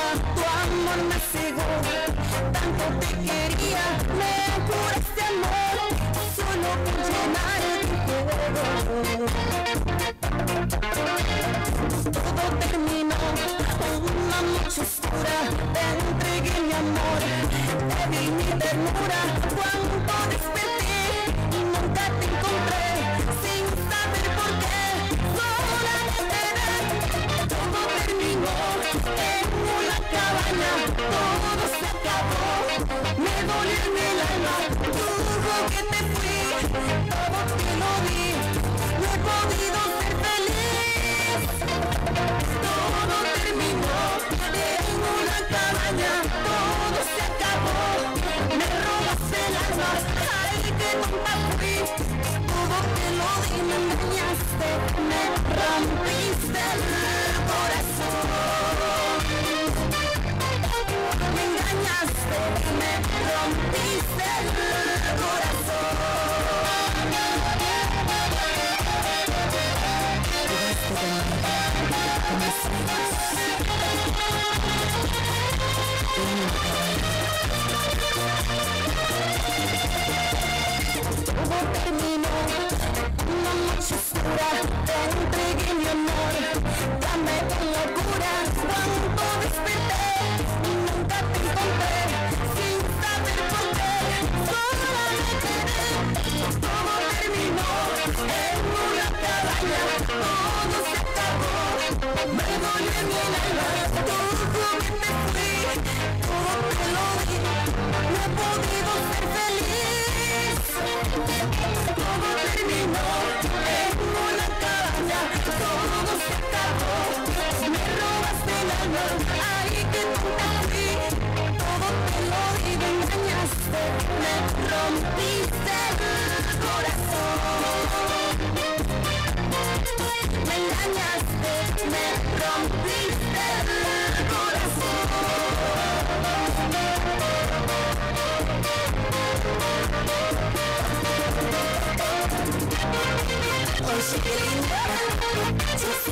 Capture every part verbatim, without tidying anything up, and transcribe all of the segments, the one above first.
tu amor me cegó. Tanto te quería, me juraste amor, solo por llenar tu juego. Todo terminó, una noche oscura, te entregué mi amor, te di mi ternura. Cuando desperté y nunca te encontré, sin saber por qué, sola me quedé. Todo terminó en una cabaña, todo se acabó, me dolió en el alma. Tuvo que te fui, todo te lo di, no he podido ser feliz. Todo terminó en una cabaña, todo se acabó, me robaste el alma, ay que nunca fui. Todo te lo di, me engañaste, me rompiste el corazón. Me engañaste, me rompiste el corazón. Todo terminó, una noche oscura, te entregué mi amor, dame con locura. Cuando desperté y nunca te encontré, sin saber por qué, sola me quedé. Todo terminó en una cabaña, todo se acabó, me dolió en el alma. Todo que me fui, todo te lo di, no he podido ser feliz. Todo terminó en una cabaña, todo se acabó, me robaste el alma, ay que nunca fui. Todo te lo di, me engañaste, me rompiste el corazón. Me engañaste, me rompiste el corazón. Oh, sí, qué linda. Sí, sí.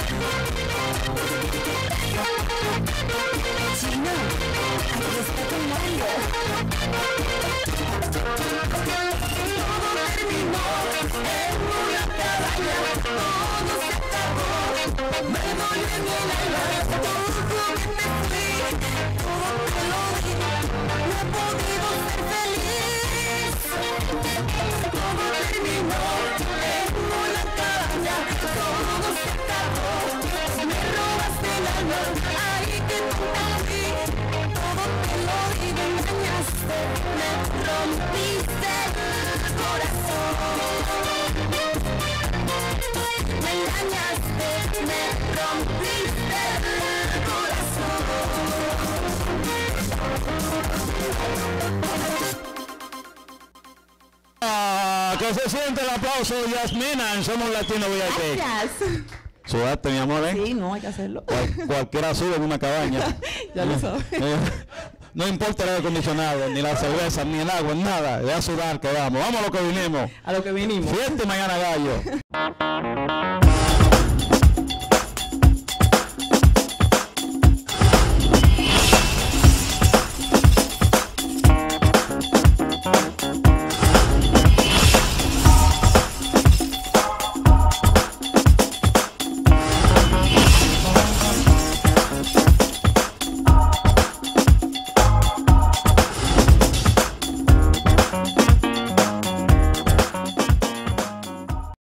Chino, aquí está tu Mario. Todo terminó en una cabaña, todo se acabó, me dolió en el alma. Todo que me fui, todo te lo di, no he podido ser feliz. Todo terminó en una cabaña, todo se acabó, me robaste el alma, ay que nunca fui. Todo te lo di, me engañaste, me rompiste el corazón. Me engañaste, me rompiste el corazón. Ah, que se siente el aplauso de Yasmina en Somos Latino V I P. Gracias. Suerte, mi amor, ¿eh? Sí, no hay que hacerlo. Cual, cualquiera sube en una cabaña. Ya lo sabes. No importa el aire acondicionado, ni la cerveza, ni el agua, nada. De a sudar que vamos. Vamos a lo que vinimos. A lo que vinimos. Fiesta y mañana gallo.